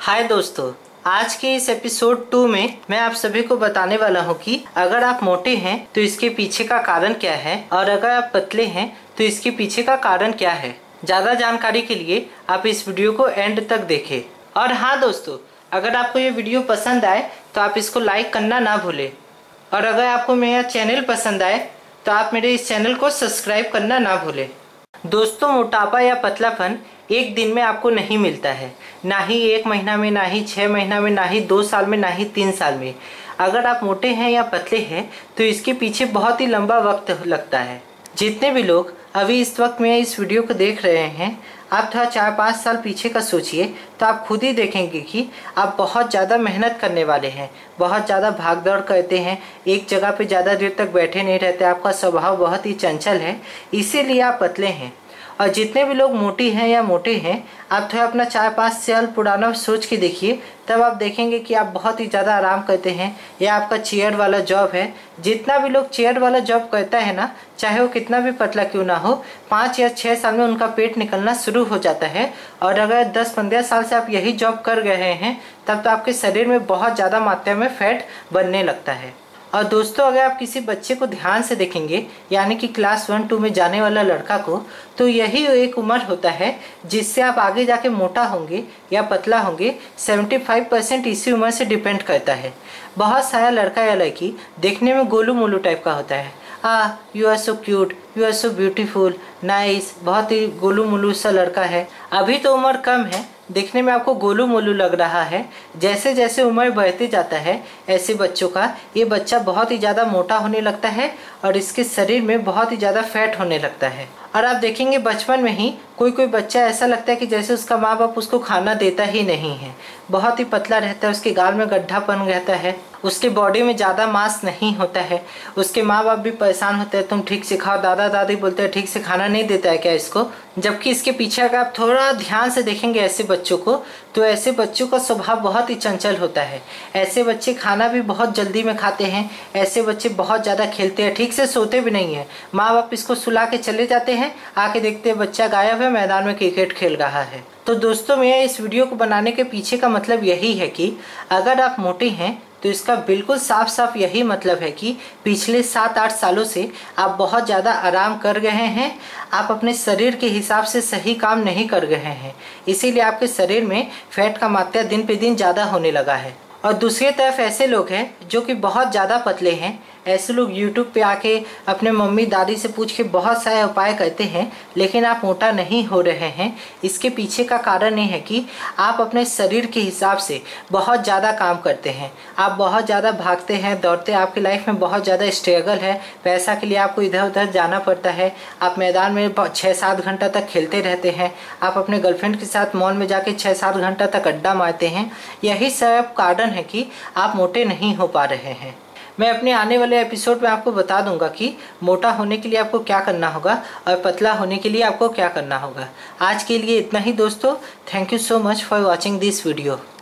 हाय दोस्तों, आज के इस एपिसोड 2 में मैं आप सभी को बताने वाला हूँ कि अगर आप मोटे हैं तो इसके पीछे का कारण क्या है और अगर आप पतले हैं तो इसके पीछे का कारण क्या है। ज़्यादा जानकारी के लिए आप इस वीडियो को एंड तक देखें। और हाँ दोस्तों, अगर आपको ये वीडियो पसंद आए तो आप इसको लाइक करना ना भूलें और अगर आपको मेरा चैनल पसंद आए तो आप मेरे इस चैनल को सब्सक्राइब करना ना भूलें। दोस्तों, मोटापा या पतलापन एक दिन में आपको नहीं मिलता है, ना ही 1 महीना में, ना ही 6 महीना में, ना ही 2 साल में, ना ही 3 साल में। अगर आप मोटे हैं या पतले हैं तो इसके पीछे बहुत ही लंबा वक्त लगता है। जितने भी लोग अभी इस वक्त में इस वीडियो को देख रहे हैं, आप थोड़ा 4-5 साल पीछे का सोचिए तो आप खुद ही देखेंगे कि आप बहुत ज़्यादा मेहनत करने वाले हैं, बहुत ज़्यादा भाग दौड़ करते हैं, एक जगह पे ज़्यादा देर तक बैठे नहीं रहते, आपका स्वभाव बहुत ही चंचल है, इसीलिए आप पतले हैं। और जितने भी लोग मोटी हैं या मोटे हैं, आप थोड़ा अपना 4-5 साल पुराना सोच के देखिए, तब आप देखेंगे कि आप बहुत ही ज़्यादा आराम करते हैं या आपका चेयर वाला जॉब है। जितना भी लोग चेयर वाला जॉब करता है ना, चाहे वो कितना भी पतला क्यों ना हो, 5 या 6 साल में उनका पेट निकलना शुरू हो जाता है। और अगर 10-15 साल से आप यही जॉब कर रहे हैं तब तो आपके शरीर में बहुत ज़्यादा मात्रा में फैट बनने लगता है। और दोस्तों, अगर आप किसी बच्चे को ध्यान से देखेंगे, यानी कि क्लास 1-2 में जाने वाला लड़का को, तो यही एक उम्र होता है जिससे आप आगे जाके मोटा होंगे या पतला होंगे। 75% इसी उम्र से डिपेंड करता है। बहुत सारा लड़का या लड़की देखने में गोलू मोलू टाइप का होता है। You are so cute, you are so beautiful, nice, बहुत ही गोलू मोलू सा लड़का है। अभी तो उम्र कम है, देखने में आपको गोलू मोलू लग रहा है। जैसे जैसे उम्र बढ़ते जाता है, ऐसे बच्चों का ये बच्चा बहुत ही ज़्यादा मोटा होने लगता है और इसके शरीर में बहुत ही ज़्यादा फैट होने लगता है। और आप देखेंगे बचपन में ही कोई कोई बच्चा ऐसा लगता है कि जैसे उसका माँ बाप उसको खाना देता ही नहीं है। बहुत ही पतला रहता है, उसके गाल में गड्ढापन रहता है, उसके बॉडी में ज़्यादा मांस नहीं होता है। उसके माँ बाप भी परेशान होते हैं, तुम ठीक से खाओ, दादा दादी बोलते हैं ठीक से खाना नहीं देता है क्या इसको। जबकि इसके पीछे अगर आप थोड़ा ध्यान से देखेंगे ऐसे बच्चों को, तो ऐसे बच्चों का स्वभाव बहुत ही चंचल होता है। ऐसे बच्चे खाना भी बहुत जल्दी में खाते हैं, ऐसे बच्चे बहुत ज़्यादा खेलते हैं, ठीक से सोते भी नहीं हैं। माँ बाप इसको सुला के चले जाते हैं, आके देखते हैं बच्चा गायब है, मैदान में क्रिकेट खेल रहा है। तो दोस्तों, मेरे इस वीडियो को बनाने के पीछे का मतलब यही है कि अगर आप मोटे हैं तो इसका बिल्कुल साफ साफ यही मतलब है कि पिछले 7-8 सालों से आप बहुत ज़्यादा आराम कर रहे हैं। आप अपने शरीर के हिसाब से सही काम नहीं कर रहे हैं, इसीलिए आपके शरीर में फैट का मात्रा दिन पे दिन ज़्यादा होने लगा है। और दूसरी तरफ ऐसे लोग हैं जो कि बहुत ज़्यादा पतले हैं। ऐसे लोग YouTube पे आके अपने मम्मी दादी से पूछ के बहुत सारे उपाय करते हैं, लेकिन आप मोटा नहीं हो रहे हैं। इसके पीछे का कारण ये है कि आप अपने शरीर के हिसाब से बहुत ज़्यादा काम करते हैं, आप बहुत ज़्यादा भागते हैं, दौड़ते हैं, आपकी लाइफ में बहुत ज़्यादा स्ट्रगल है। पैसा के लिए आपको इधर उधर जाना पड़ता है, आप मैदान में 6-7 घंटा तक खेलते रहते हैं, आप अपने गर्लफ्रेंड के साथ मॉल में जाके 6-7 घंटा तक अड्डा मारते हैं। यही सब कारण है कि आप मोटे नहीं हो पा रहे हैं। मैं अपने आने वाले एपिसोड में आपको बता दूंगा कि मोटा होने के लिए आपको क्या करना होगा और पतला होने के लिए आपको क्या करना होगा। आज के लिए इतना ही दोस्तों। Thank you so much for watching this video.